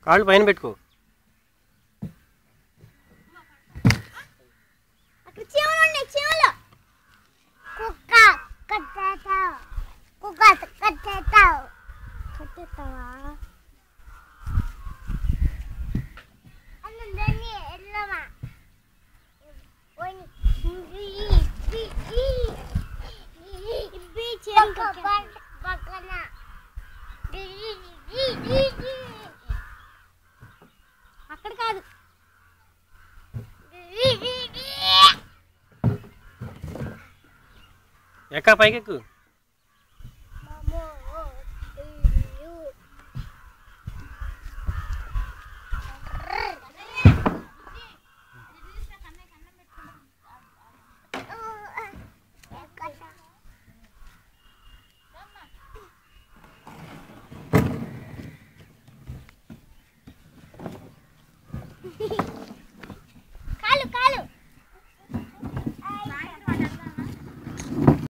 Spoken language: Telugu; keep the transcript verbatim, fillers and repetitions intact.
కాళ్ళు పైన పెట్టుకో. అక్కడ చీమలు ఉన్నాయి, చీమలు. కుక్క కట్టేస్తావు, కుక్క కట్టేస్తావు, కట్టేస్తావా? అన్నీ వెళ్ళమా పక్కన అక్కడ కాదు. ఎక్క పైకెక్కు.